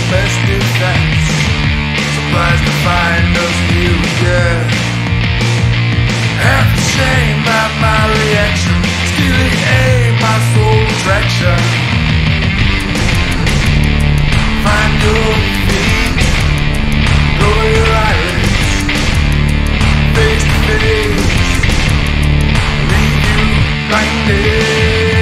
best defense. Surprised to find us here again. Half the shame at my reaction, stealing aim, my soul attraction. Find your feet, lower your eyelids, face to face, leave you blinded.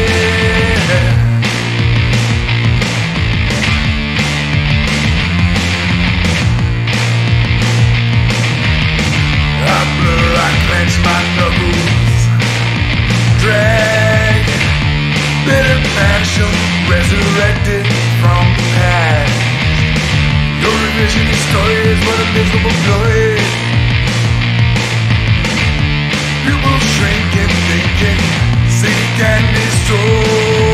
My knuckles drag, bitter passion resurrected from the past. Your revisionist stories were a miserable glory. Pupils shrinking, thinking, seek and destroy.